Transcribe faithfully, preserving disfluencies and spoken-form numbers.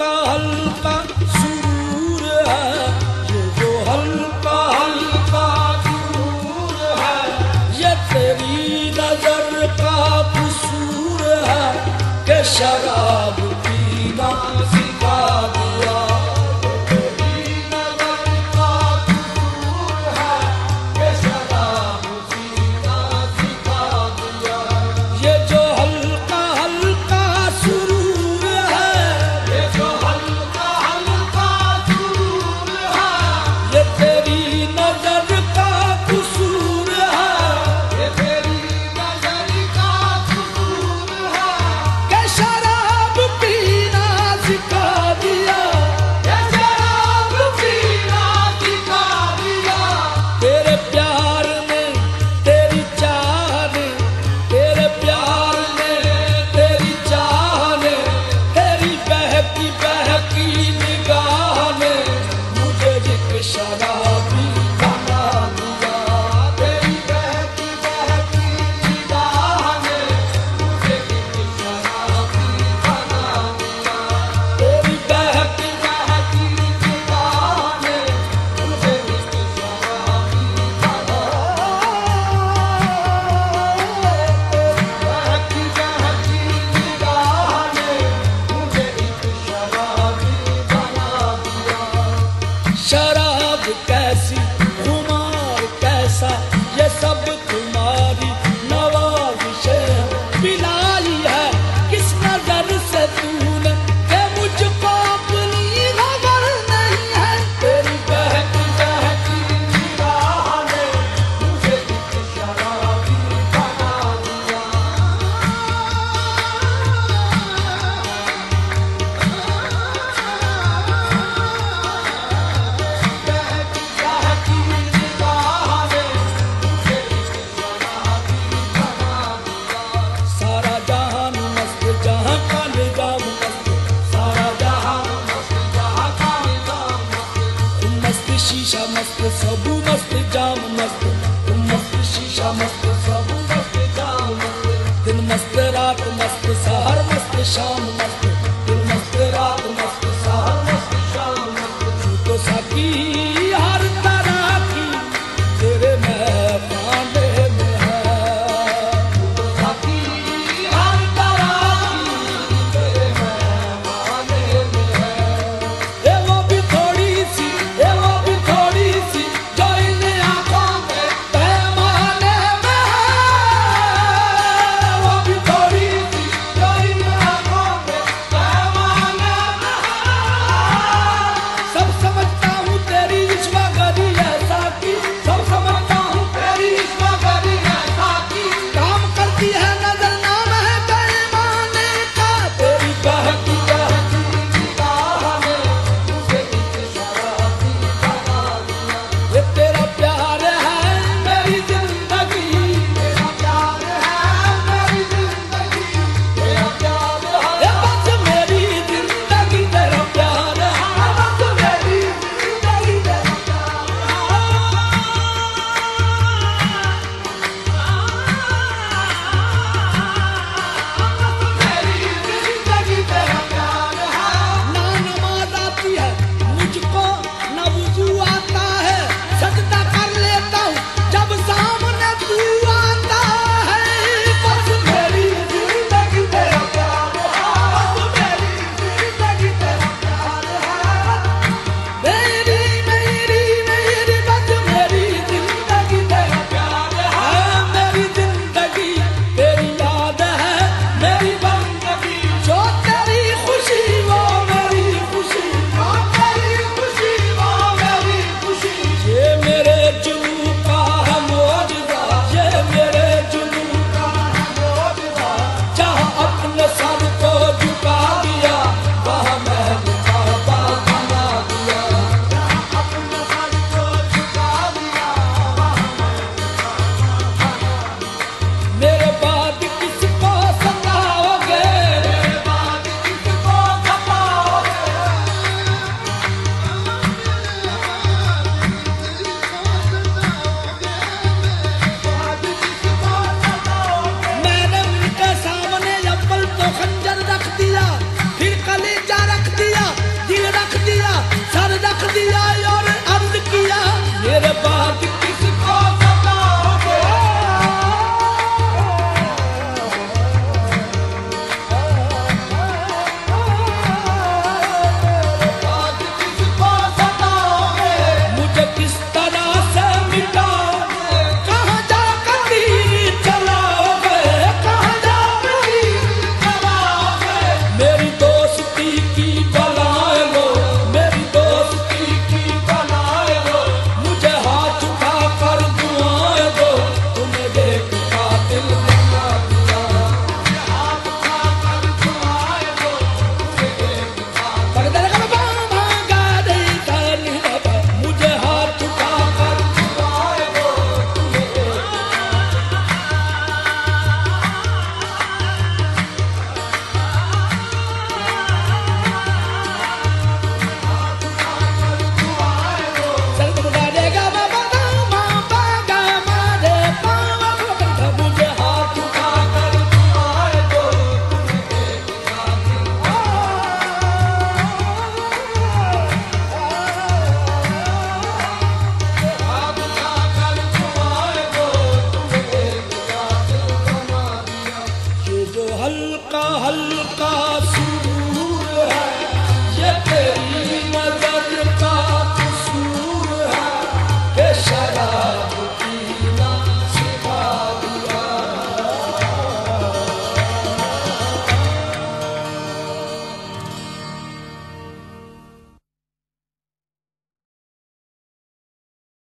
हल्का हल्का सुरूर है, ये जो हल्का हल्का सुरूर है, ये तेरी नजर का कसूर है कि शराब पीना सिखा दिया। तेरी नजर का कसूर है कि शराब पीना सिखा दिया। ये जो हल्का हल्का सुरूर है, ये जो हल्का हल्का सुरूर है, ये तेरी नजर का कसूर है, ये तेरी नजर का कसूर है कि शराब पीना सिखा दिया। ये शराब पीना सिखा दिया। तेरे प्यार ने, तेरी चाह ने, तेरे प्यार ने, तेरी चाह ने, तेरी बहकी बहकी निगाह ने मुझे एक शराबी बना दिया। तेरी बहकी बहकी निगाह ने मुझे एक शराबी बना दिया। तेरी बहकी बहकी निगाह ने मुझे एक शराबी बना बहकी बहकी निगाह ने मुझे एक शराबी बना दिया। शराब कैसी, खुमार कैसा, ये सब तुम्हारी नवाज़िश है। पिलाई है किस नजर से तूने कि मुझको अपनी खबर नहीं है। तेरी बहकी बहकी निगाह ने मुझे एक शराबी बना दिया। बहकी बहकी निगाह ने मुझे एक शराबी बना दिया। सारा जहान मस्त, जहां का निजाम मस्त, सारा जहान मस्त, जहां का निजाम मस्त। तुम मस्त शीशा मस्त, सब मस्त जाम मस्त। तुम मस्त शीशा मस्त, सब मस्त जाम मस्त। दिन मस्त रात मस्त, सहर मस्त शाम मस्त।